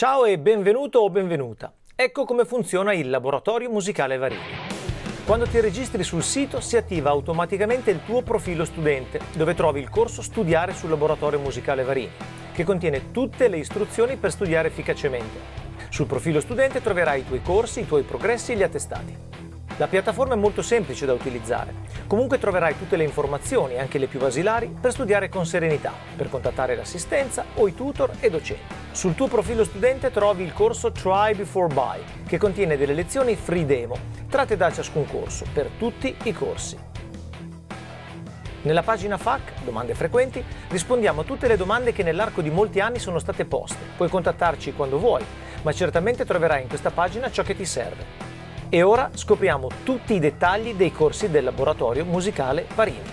Ciao e benvenuto o benvenuta. Ecco come funziona il Laboratorio Musicale Varini. Quando ti registri sul sito si attiva automaticamente il tuo profilo studente, dove trovi il corso Studiare sul Laboratorio Musicale Varini, che contiene tutte le istruzioni per studiare efficacemente. Sul profilo studente troverai i tuoi corsi, i tuoi progressi e gli attestati. La piattaforma è molto semplice da utilizzare. Comunque troverai tutte le informazioni, anche le più basilari, per studiare con serenità, per contattare l'assistenza o i tutor e docenti. Sul tuo profilo studente trovi il corso Try Before Buy, che contiene delle lezioni free demo, tratte da ciascun corso, per tutti i corsi. Nella pagina FAQ, domande frequenti, rispondiamo a tutte le domande che nell'arco di molti anni sono state poste. Puoi contattarci quando vuoi, ma certamente troverai in questa pagina ciò che ti serve. E ora scopriamo tutti i dettagli dei corsi del Laboratorio Musicale Varini.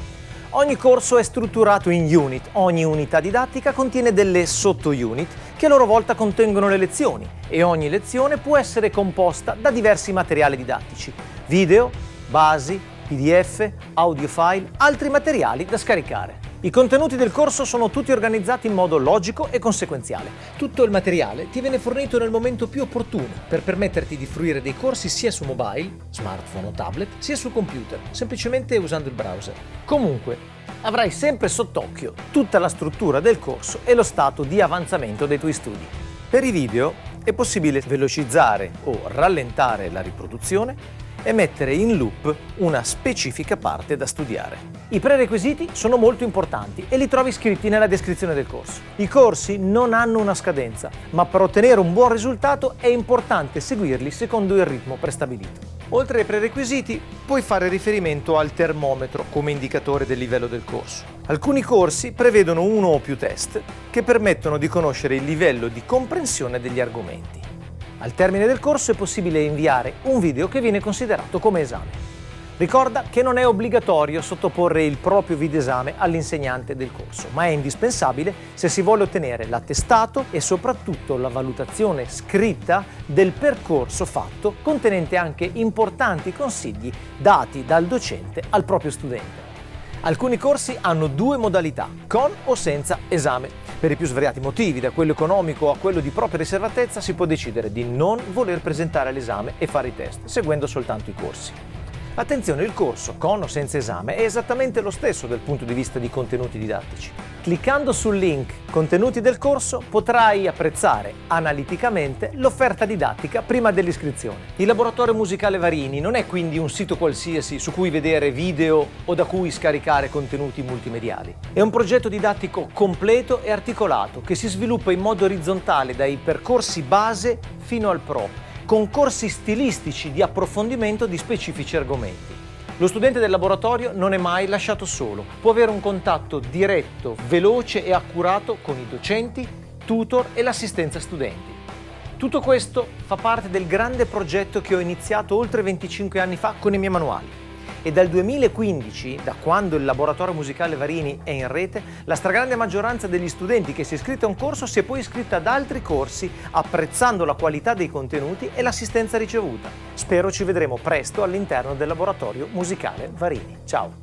Ogni corso è strutturato in unit, ogni unità didattica contiene delle sotto-unit che a loro volta contengono le lezioni e ogni lezione può essere composta da diversi materiali didattici, video, basi, PDF, audio file, altri materiali da scaricare. I contenuti del corso sono tutti organizzati in modo logico e conseguenziale. Tutto il materiale ti viene fornito nel momento più opportuno per permetterti di fruire dei corsi sia su mobile, smartphone o tablet, sia su computer, semplicemente usando il browser. Comunque, avrai sempre sott'occhio tutta la struttura del corso e lo stato di avanzamento dei tuoi studi. Per i video è possibile velocizzare o rallentare la riproduzione e mettere in loop una specifica parte da studiare. I prerequisiti sono molto importanti e li trovi scritti nella descrizione del corso. I corsi non hanno una scadenza, ma per ottenere un buon risultato è importante seguirli secondo il ritmo prestabilito. Oltre ai prerequisiti, puoi fare riferimento al termometro come indicatore del livello del corso. Alcuni corsi prevedono uno o più test che permettono di conoscere il livello di comprensione degli argomenti. Al termine del corso è possibile inviare un video che viene considerato come esame. Ricorda che non è obbligatorio sottoporre il proprio videoesame all'insegnante del corso, ma è indispensabile se si vuole ottenere l'attestato e soprattutto la valutazione scritta del percorso fatto, contenente anche importanti consigli dati dal docente al proprio studente. Alcuni corsi hanno due modalità, con o senza esame. Per i più svariati motivi, da quello economico a quello di propria riservatezza, si può decidere di non voler presentare l'esame e fare i test, seguendo soltanto i corsi. Attenzione, il corso, con o senza esame, è esattamente lo stesso dal punto di vista di contenuti didattici. Cliccando sul link Contenuti del corso potrai apprezzare analiticamente l'offerta didattica prima dell'iscrizione. Il Laboratorio Musicale Varini non è quindi un sito qualsiasi su cui vedere video o da cui scaricare contenuti multimediali. È un progetto didattico completo e articolato che si sviluppa in modo orizzontale dai percorsi base fino al pro, con corsi stilistici di approfondimento di specifici argomenti. Lo studente del laboratorio non è mai lasciato solo, può avere un contatto diretto, veloce e accurato con i docenti, tutor e l'assistenza studenti. Tutto questo fa parte del grande progetto che ho iniziato oltre 25 anni fa con i miei manuali. E dal 2015, da quando il Laboratorio Musicale Varini è in rete, la stragrande maggioranza degli studenti che si è iscritta a un corso si è poi iscritta ad altri corsi, apprezzando la qualità dei contenuti e l'assistenza ricevuta. Spero ci vedremo presto all'interno del Laboratorio Musicale Varini. Ciao!